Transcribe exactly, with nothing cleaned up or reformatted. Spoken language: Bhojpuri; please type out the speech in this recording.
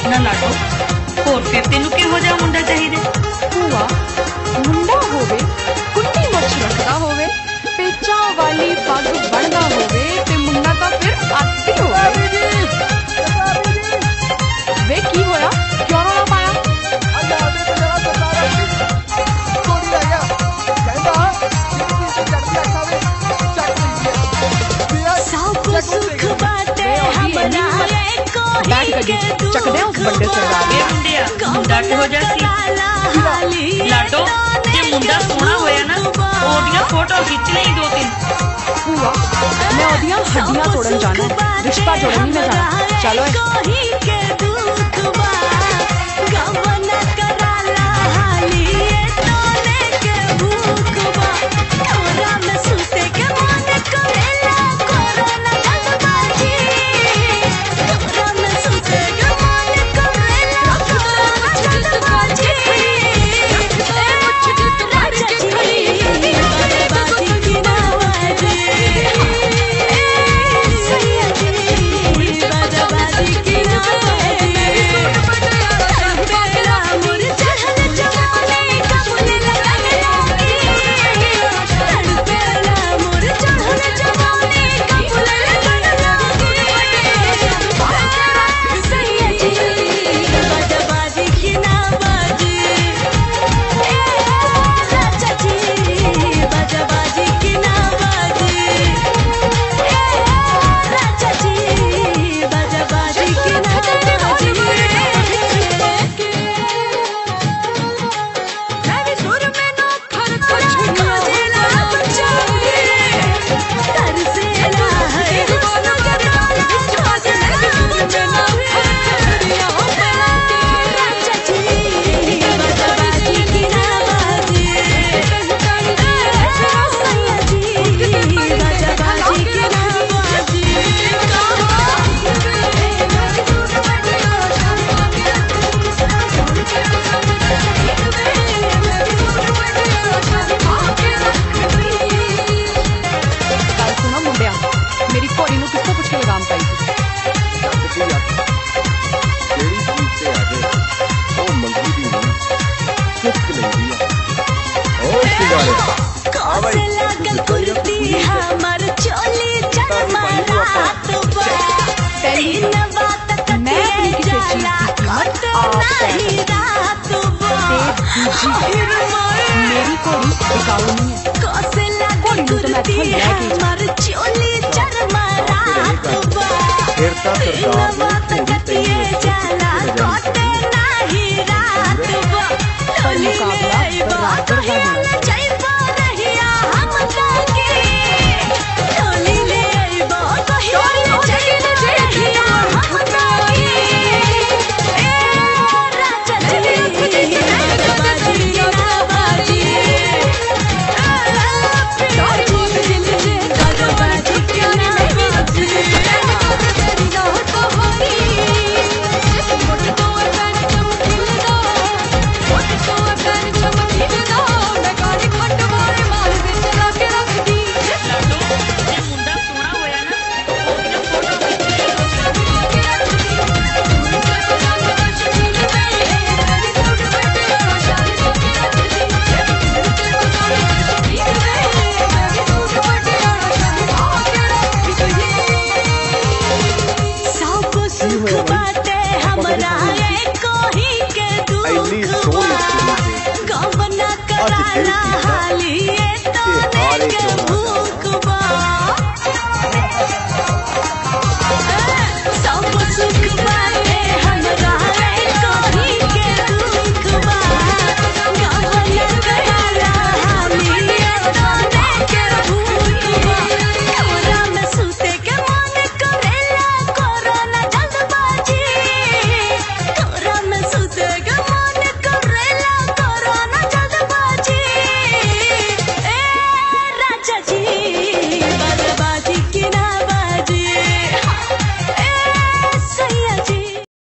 ना लाडो होर फिर तेनू किहो जिहा मुंडा चाहिए? भूआ मुंडा होवे, कुट्टी मुछ रखदा होवे, पेचा वाली पग बनदा होवे ते मुंडा तां फिर आती होवे। वे की होया? क्यों रौला पाया? चकदे उस बंदे सरदार ये मुंडिया मुंडा किहो जिहा सी? लाडो जे मुंडा सोहना होया ना ओदियां फोटो खिच लई दो तीन। भूआ मैं ओदियां हड्डियां तोड़न जाना, रिश्ता जोड़न नहीं मैं जाना। चलो मेरी कोई टिकाऊ नहीं है। कोई तो मैं तो लेके आज दिल की